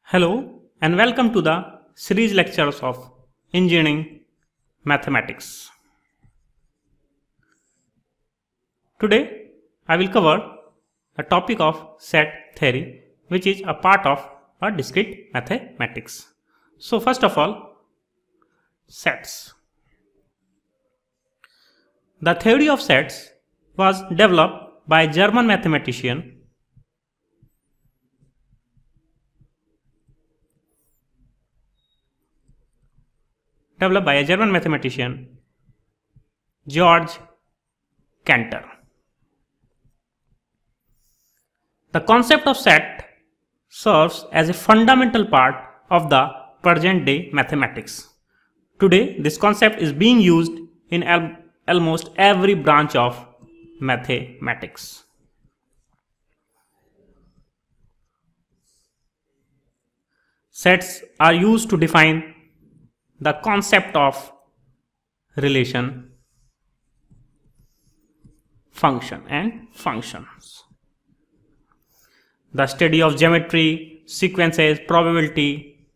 Hello and welcome to the series lectures of Engineering Mathematics. Today I will cover the topic of set theory, which is a part of a discrete mathematics. So first of all, sets. The theory of sets was developed by a German mathematician George Cantor. The concept of set serves as a fundamental part of the present day mathematics. Today, this concept is being used in almost every branch of mathematics. Sets are used to define the concept of relation, function and functions. The study of geometry, sequences, probability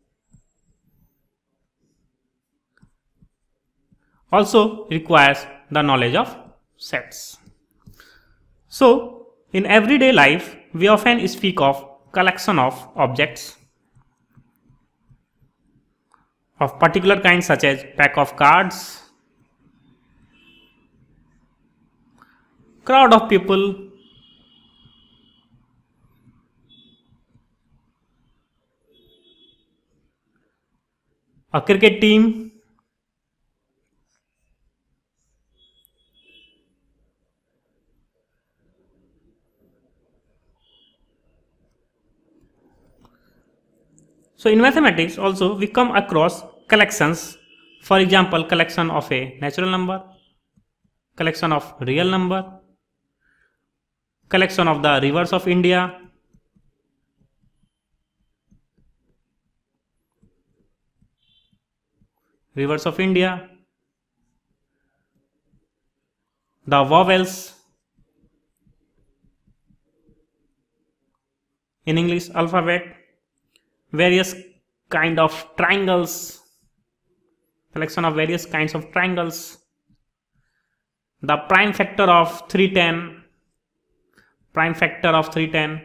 also requires the knowledge of sets. So, in everyday life, we often speak of collection of objects of particular kind, such as pack of cards, crowd of people, a cricket team, so in mathematics also we come across collections. For example, collection of a natural number, collection of real number, collection of the rivers of India, the vowels in English alphabet, various kind of triangles, collection of various kinds of triangles, the prime factor of 310,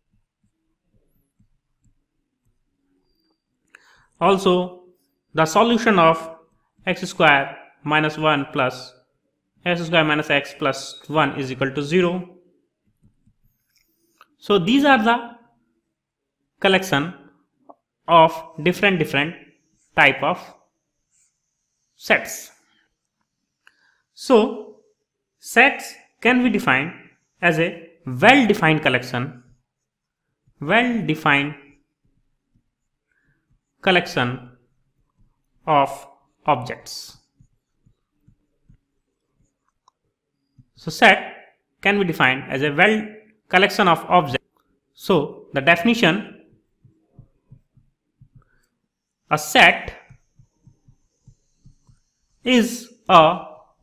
also the solution of x square minus 1 plus x square minus x plus 1 is equal to 0. So these are the collection of different type of sets. So sets can be defined as a well-defined collection of objects. So set can be defined as a collection of objects. So the definition: a set is a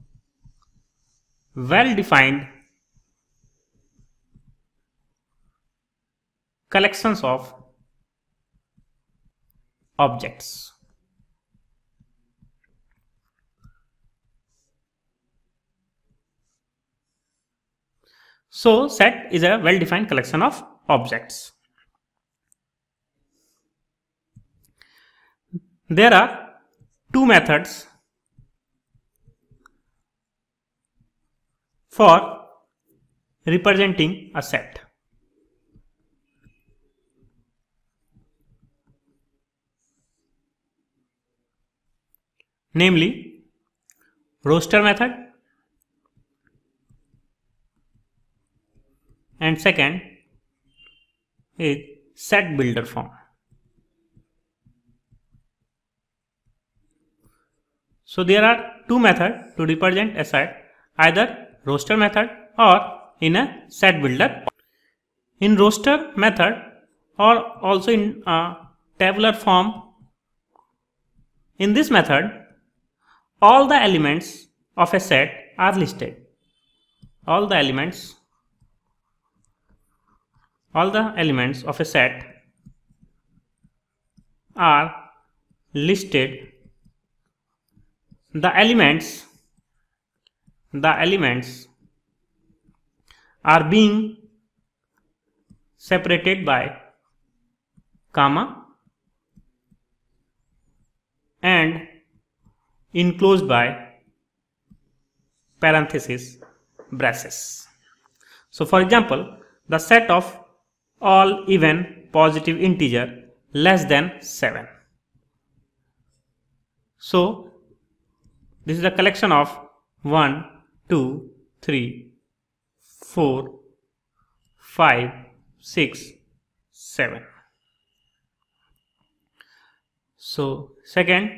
well-defined collections of objects. So set is a well-defined collection of objects. There are two methods for representing a set. Namely, roster method and second is set builder form. So there are two methods to represent a set, either roster method or in a set builder. In roster method or also in a tabular form, in this method all the elements of a set are listed. All the elements of a set are listed, the elements are being separated by comma and enclosed by parenthesis braces. So for example, the set of all even positive integer less than 7. So this is a collection of 1, 2, 3, 4, 5, 6, 7. So second,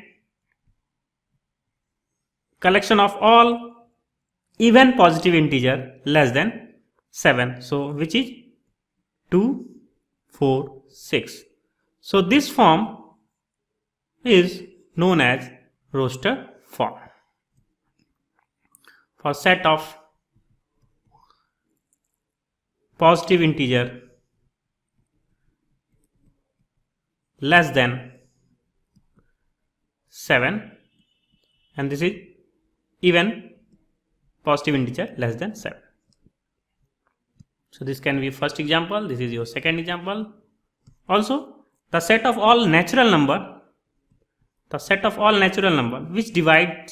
collection of all even positive integer less than 7. So which is 2, 4, 6. So this form is known as roster form. For set of positive integer less than 7, and this is even positive integer less than 7. So this can be first example, this is your second example. Also the set of all natural number, which divide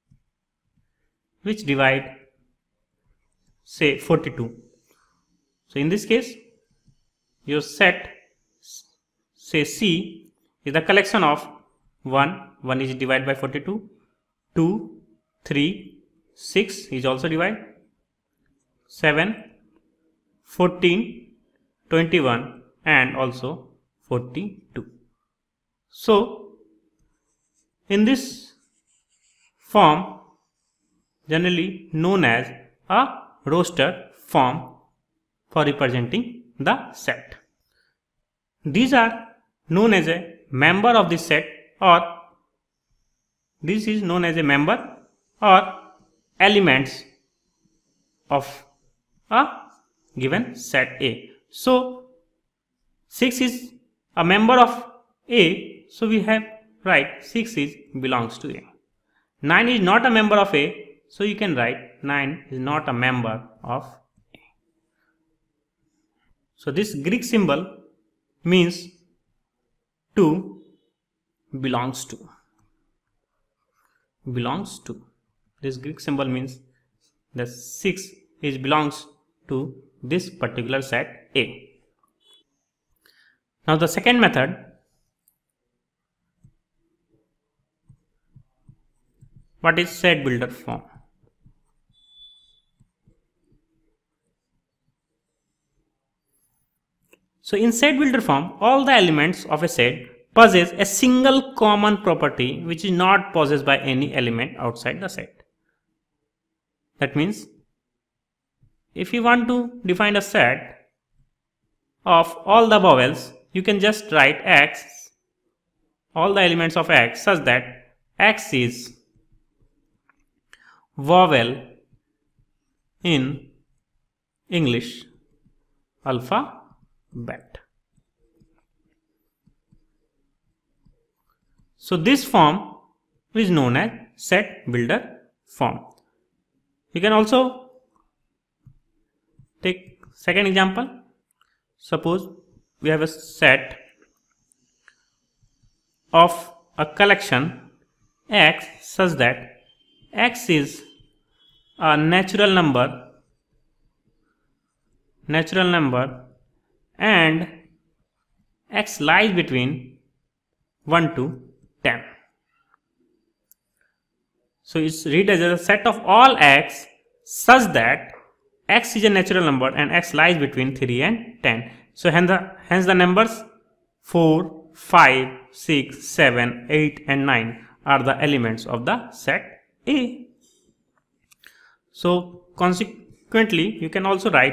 say 42. So in this case your set say C is the collection of 1 is divided by 42, 2, 3, 6 is also divided, 7, 14, 21 and also 42. So in this form generally known as a roster form for representing the set. These are known as a member of the set, or this is known as a member or elements of a given set A. So 6 is a member of A, so we have write 6 is belongs to A. 9 is not a member of A, so you can write 9 is not a member of A. So this Greek symbol means 2 belongs to. This Greek symbol means the 6 is belongs to this particular set A. Now the second method, what is set builder form? So in set builder form, all the elements of a set possess a single common property which is not possessed by any element outside the set. That means if you want to define a set of all the vowels, you can just write X, all the elements of X, such that X is vowel in English alphabet. So this form is known as set builder form. You can also take second example. Suppose we have a set of a collection X such that X is a natural number and X lies between 1 to 10. So it's read as a set of all X such that X is a natural number and X lies between 3 and 10. So hence the numbers 4, 5, 6, 7, 8 and 9 are the elements of the set A. So consequently you can also write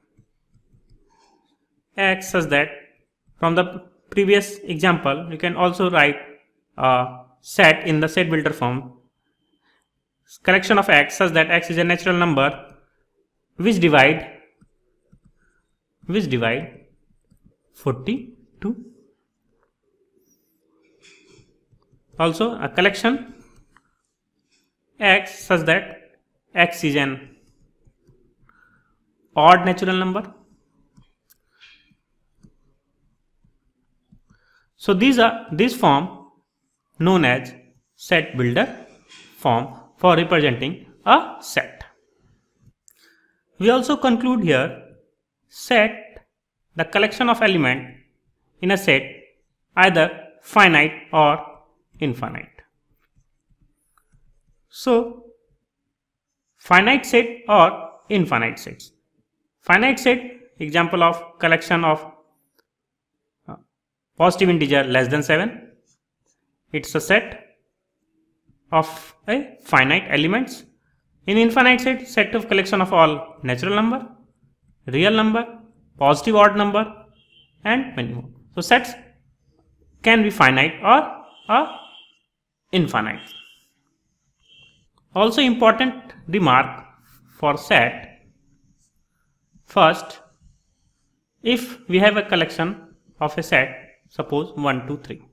X such that from the previous example you can also write a set in the set builder form, collection of X such that X is a natural number which divide 42. Also a collection X such that X is an odd natural number. So this form known as set builder form for representing a set. We also conclude here set the collection of element in a set either finite or infinite. So finite set or infinite sets. Finite set, example of collection of positive integer less than 7. It's a set of a finite elements. In infinite set, set of collection of all natural number, real number, positive odd number and many more. So sets can be finite or infinite. Also important remark for set. First, if we have a collection of a set, suppose 1, 2, 3.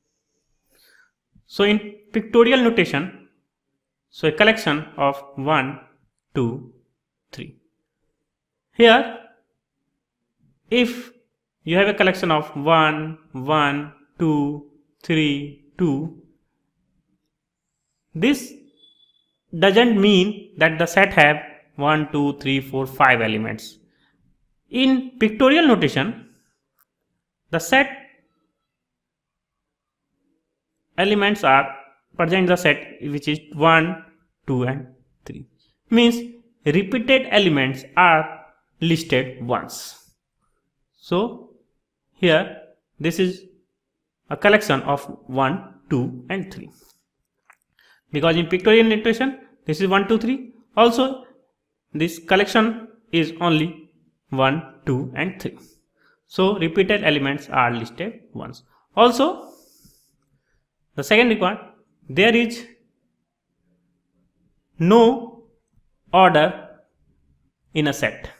So in pictorial notation, so a collection of 1, 2, 3. Here, if you have a collection of 1, 1, 2, 3, 2, this doesn't mean that the set have 1, 2, 3, 4, 5 elements. In pictorial notation, the set elements are present in the set which is 1, 2 and 3. Means repeated elements are listed once. So here this is a collection of 1, 2 and 3. Because in pictorial notation this is 1, 2, 3. Also this collection is only 1, 2 and 3. So repeated elements are listed once. Also the second requirement, there is no order in a set.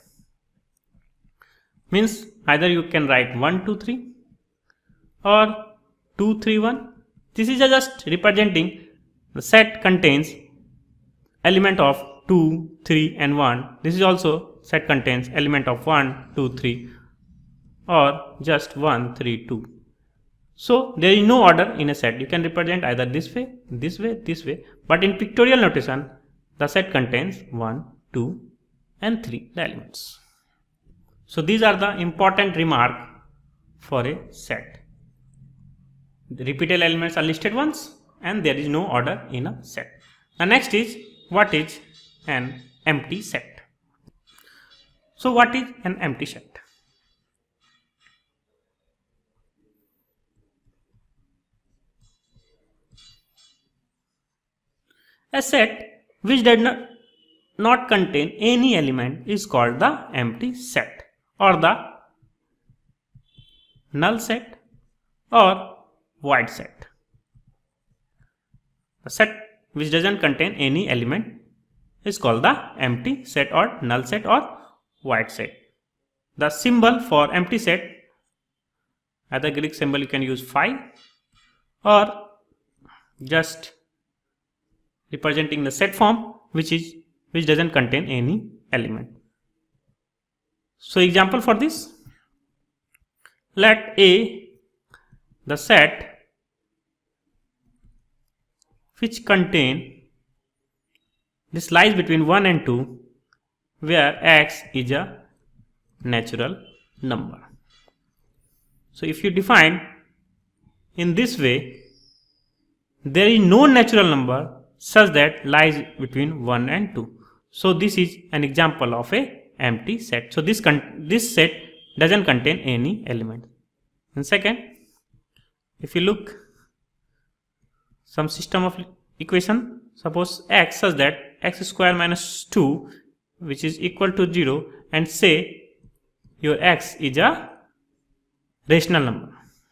Means either you can write 1, 2, 3 or 2, 3, 1. This is just representing the set contains element of 2, 3 and 1. This is also set contains element of 1, 2, 3 or just 1, 3, 2. So there is no order in a set. You can represent either this way, this way, this way. But in pictorial notation, the set contains 1, 2 and 3 the elements. So these are the important remark for a set. The repeated elements are listed once and there is no order in a set. The next is what is an empty set. So what is an empty set? A set which does not contain any element is called the empty set or the null set or void set. A set which doesn't contain any element is called the empty set or null set or void set. The symbol for empty set, either Greek symbol you can use phi or just representing the set form which doesn't contain any element. So example for this, let A the set which contain this lies between 1 and 2 where x is a natural number. So if you define in this way, there is no natural number such that lies between 1 and 2. So this is an example of a empty set. So this set doesn't contain any element. And second, if you look some system of equation, suppose x such that x square minus 2 which is equal to 0 and say your x is a rational number.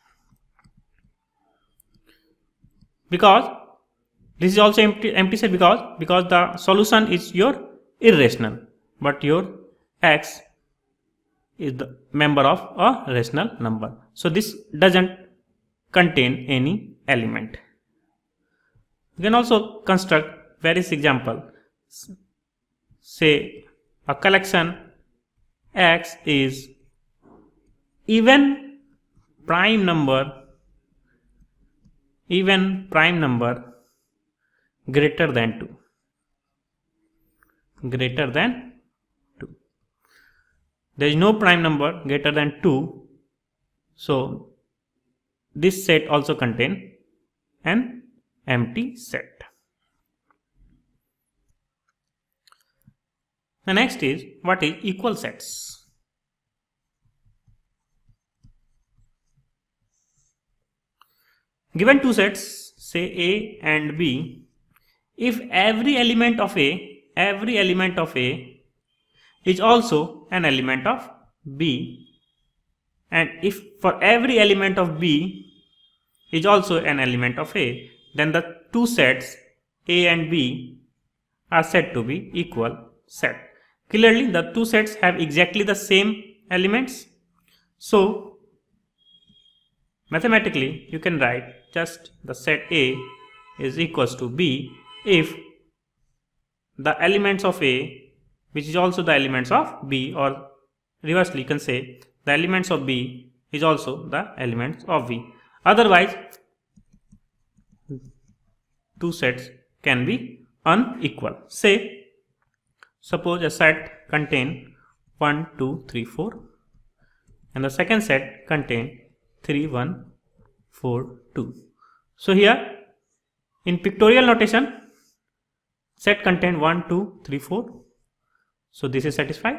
Because this is also empty set because the solution is your irrational, but your x is the member of a rational number. So this doesn't contain any element. You can also construct various example. Say a collection X is even prime number greater than 2. There is no prime number greater than 2, so this set also contain an empty set. The next is, what is equal sets? Given two sets, say A and B, if every element of A is also an element of B, and if for every element of B is also an element of A, then the two sets A and B are said to be equal set. Clearly, the two sets have exactly the same elements, so mathematically you can write just the set A is equals to B if the elements of A, which is also the elements of B, or reversely you can say the elements of B is also the elements of B. Otherwise, two sets can be unequal. Say, suppose a set contain 1, 2, 3, 4 and the second set contain 3, 1, 4, 2. So here in pictorial notation, set contain 1, 2, 3, 4. So this is satisfied.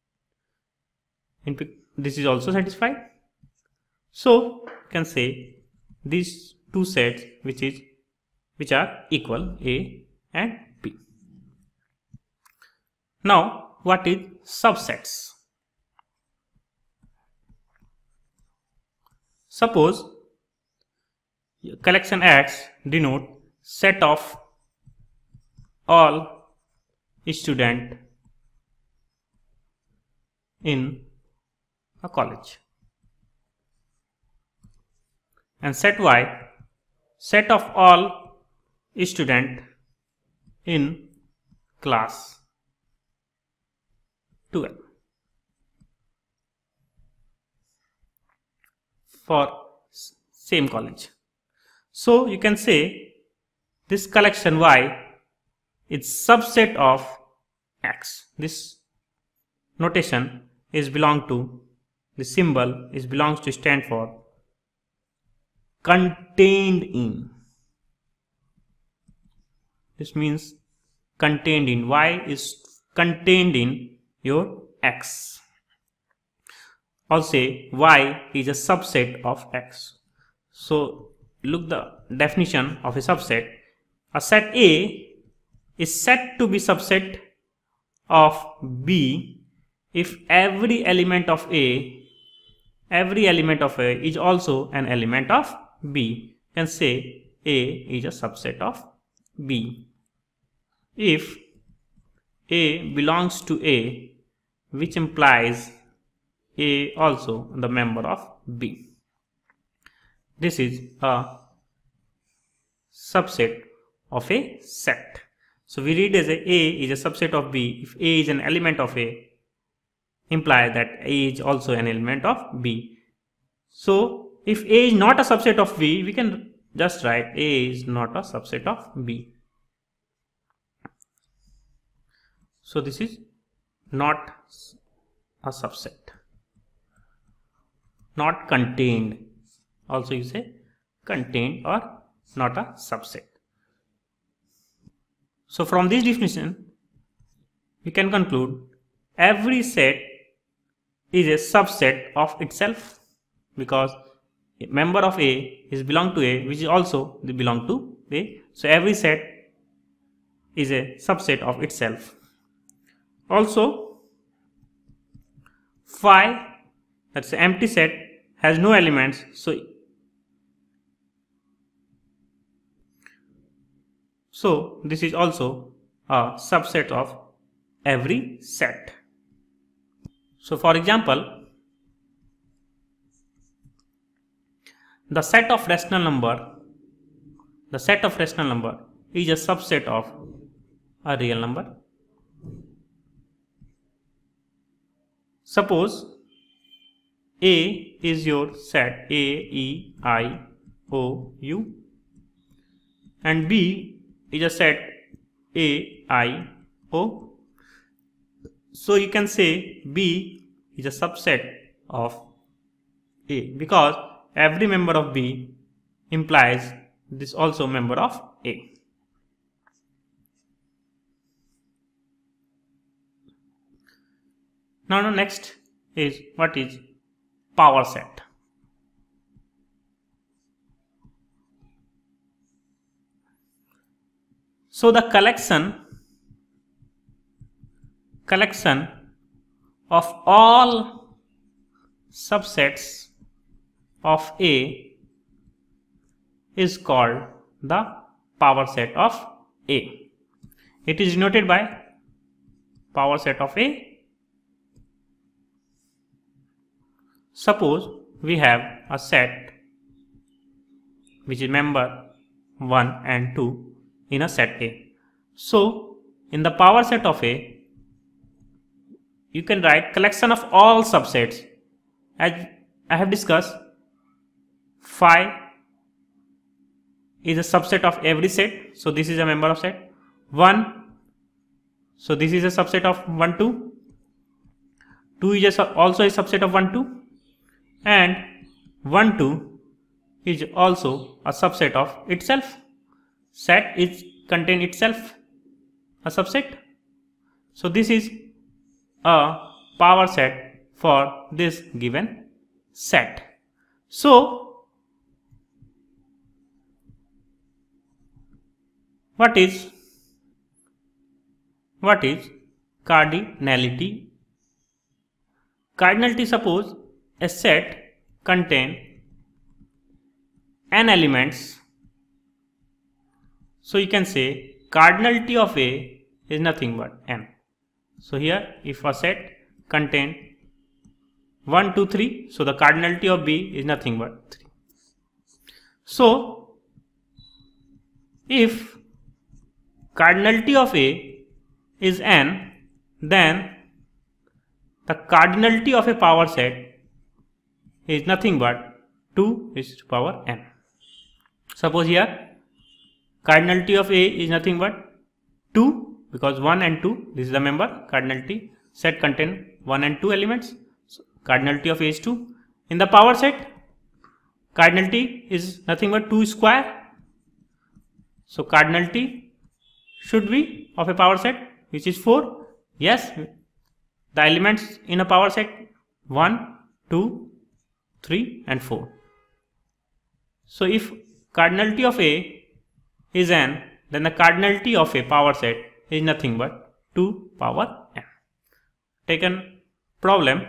This is also satisfied. So you can say these two sets which are equal, A and B. Now, what is subsets? Suppose collection X denote set of all student in a college, and set Y set of all student in class 12 for same college. So you can say this collection Y is subset of X. This notation is belong to, the symbol is belongs to stand for contained in. This means contained in. Y is contained in your X. Or say Y is a subset of X. So look the definition of a subset. A set A is said to be subset of B if every element of A is also an element of B. You can say A is a subset of B if A belongs to A, which implies A also the member of B. This is a subset of a set. So we read as A is a subset of B if A is an element of A, imply that A is also an element of B. So if A is not a subset of B, we can just write A is not a subset of B. So this is not a subset, not contained. Also you say contained or not a subset. So from this definition we can conclude every set is a subset of itself, because a member of A is belong to A, which is also belong to A. So every set is a subset of itself. Also phi, that's an empty set, has no elements, so this is also a subset of every set. So for example, the set of rational number is a subset of a real number. Suppose A is your set A, E, I, O, U, and B is a set A, I, O. So you can say B is a subset of A because every member of B implies this also member of A. Now next is what is power set. So the collection of all subsets of A is called the power set of A. It is denoted by power set of A. Suppose we have a set which is member 1 and 2 in a set A. So in the power set of A, you can write collection of all subsets. As I have discussed, phi is a subset of every set. So this is a member of set 1. So this is a subset of 1, 2. 2 is also a subset of 1, 2. And 1, 2 is also a subset of itself. Set is contain itself a subset. So this is a power set for this given set. So what is cardinality? Cardinality, suppose a set contain n elements. So you can say cardinality of A is nothing but n. So here if a set contain 1, 2, 3, so the cardinality of B is nothing but 3. So if cardinality of A is n, then the cardinality of a power set is nothing but 2 is to power n. Suppose here cardinality of A is nothing but 2 because 1 and 2, this is the member cardinality. Set contain 1 and 2 elements. So cardinality of A is 2. In the power set, cardinality is nothing but 2 square. So cardinality should be of a power set which is 4. Yes, the elements in a power set 1, 2, 3 and 4. So if cardinality of A is n, then the cardinality of a power set is nothing but 2 power n. Take a problem.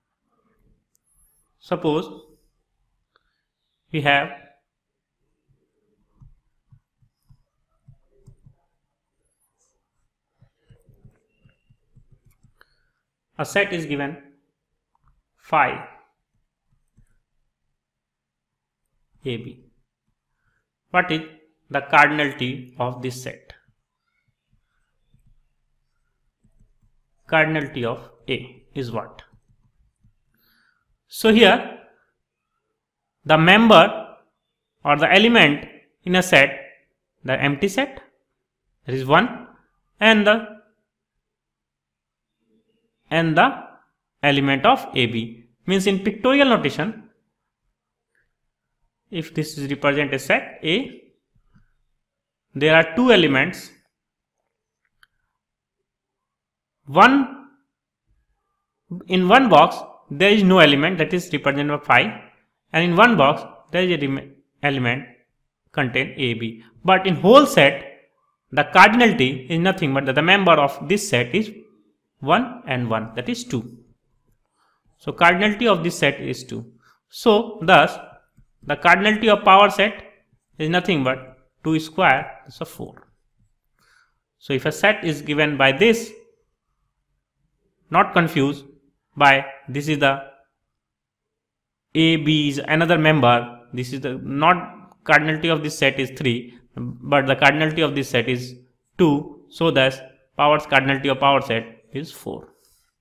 Suppose we have a set is given phi AB. What is the cardinality of this set? Cardinality of A is what? So here the member or the element in a set, the empty set, that is 1, and the element of AB. Means in pictorial notation, if this is represent a set A, there are 2 elements. In one box there is no element, that is represented by phi, and in one box there is a element contain AB. But in whole set the cardinality is nothing but that the member of this set is 1 and 1, that is 2. So cardinality of this set is 2. So thus the cardinality of power set is nothing but 2 square, so 4. So if a set is given by this, not confused by this is the A, B is another member, this is the not cardinality of this set is 3, but the cardinality of this set is 2, so thus power's cardinality of power set is 4.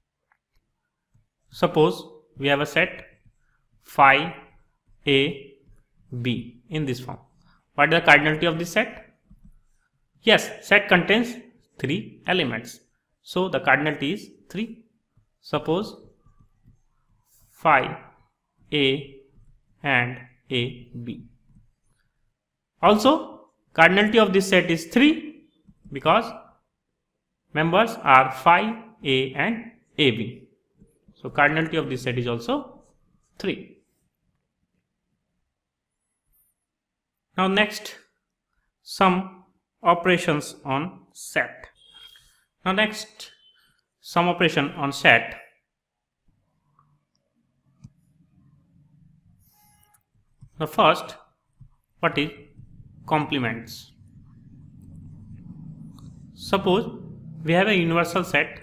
Suppose we have a set phi a b in this form. What is the cardinality of this set? Yes, set contains 3 elements, so the cardinality is 3. Suppose phi a and a b. Also, cardinality of this set is 3 because members are phi a and ab. So cardinality of this set is also 3. Now next, some operations on set. Now next, some operation on set. The first, what is complements? Suppose we have a universal set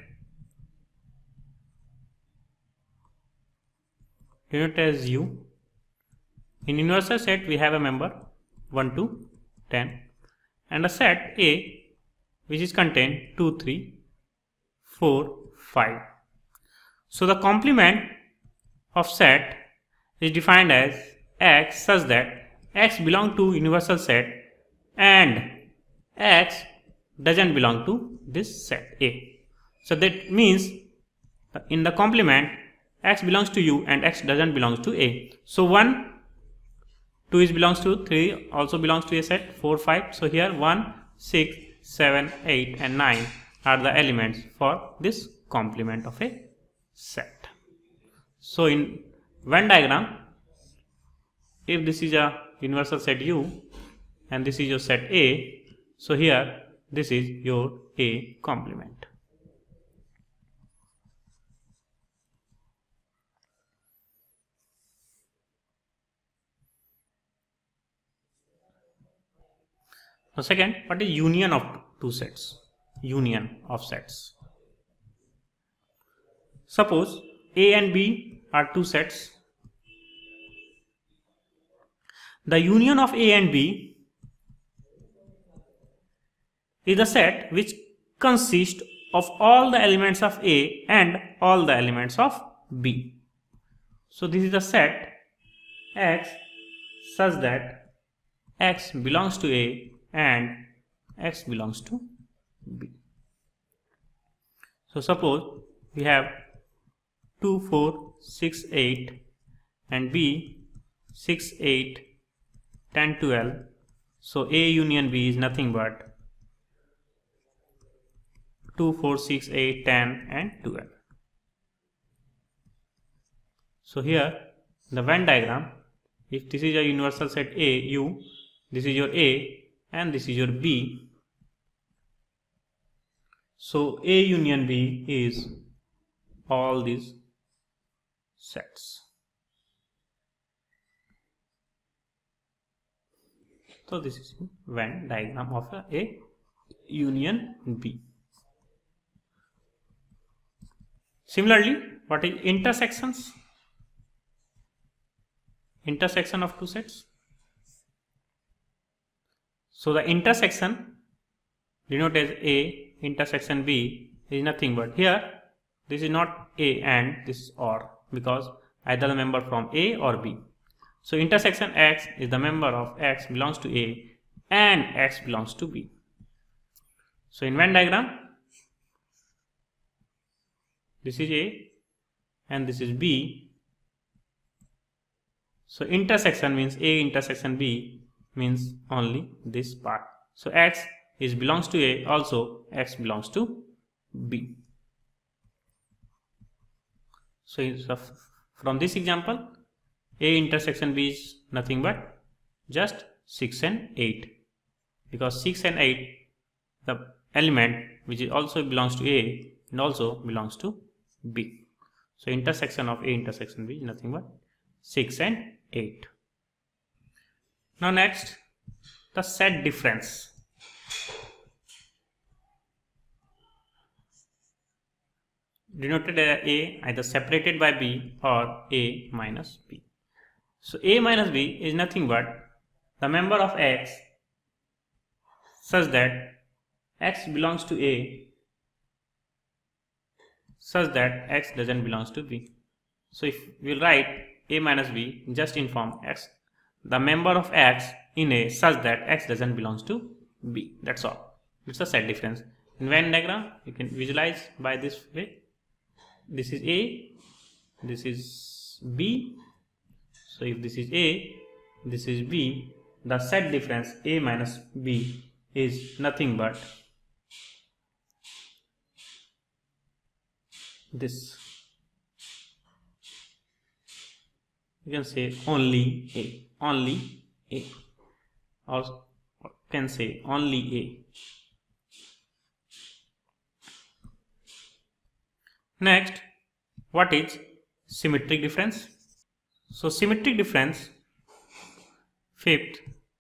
denoted as U. In universal set we have a member 1 to 10 and a set A which is contained 2, 3, 4, 5. So the complement of set is defined as X such that X belong to universal set and X doesn't belong to this set A. So that means in the complement X belongs to U and X doesn't belong to A. So 1, 2 is belongs to 3 also belongs to a set 4, 5. So here 1, 6, 7, 8 and 9 are the elements for this complement of a set. So in Venn diagram, if this is a universal set U and this is your set A, so here this is your A complement. Now second, what is union of two sets? Union of sets. Suppose A and B are two sets. The union of A and B is a set which consists of all the elements of A and all the elements of B. So this is a set X such that X belongs to A and X belongs to B. So suppose we have 2, 4, 6, 8 and B 6, 8, 10, 12. So A union B is nothing but 2, 4, 6, 8, 10 and 12. So here the Venn diagram, if this is a universal set A, U, this is your A and this is your B. So A union B is all these sets. So this is Venn diagram of A union B. Similarly, what is intersections? Intersection of two sets. So the intersection denoted as A intersection B is nothing but here this is not A and this is OR because either the member from A or B. So intersection X is the member of X belongs to A and X belongs to B. So in Venn diagram, this is A and this is B. So intersection means A intersection B means only this part. So X is belongs to A, also X belongs to B. So from this example, A intersection B is nothing but just 6 and 8 because 6 and 8 the element which is also belongs to A and also belongs to B. So intersection of A intersection B is nothing but 6 and 8. Now next, the set difference. Denoted as A either separated by B or A minus B. So A minus B is nothing but the member of X such that x belongs to A such that x doesn't belongs to B. So if we'll write A minus B, just inform x the member of x in A such that x doesn't belongs to B. That's all. It's a set difference. In Venn diagram, you can visualize by this way. This is A, this is B. So if this is A, this is B, the set difference A minus B is nothing but this. You can say only A, or can say only A. Next, what is symmetric difference? So symmetric difference, fifth,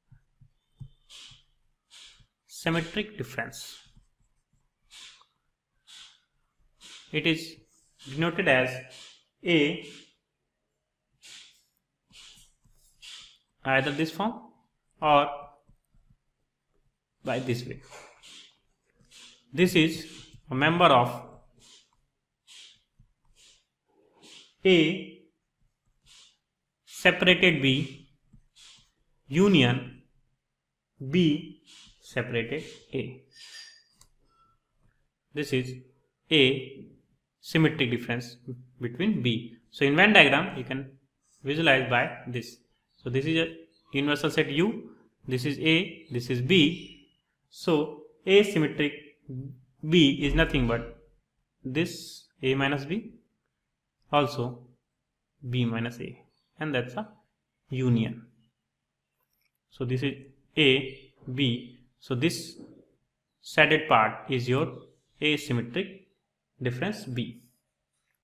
symmetric difference. It is denoted as A, either this form or by this way. This is a member of A separated B union B separated A. This is A symmetric difference between B. So in Venn diagram you can visualize by this. So this is a universal set U, this is A, this is B. So A symmetric B is nothing but this A minus B, also B minus A, and that's a union. So this is A, B. So this shaded part is your asymmetric difference B.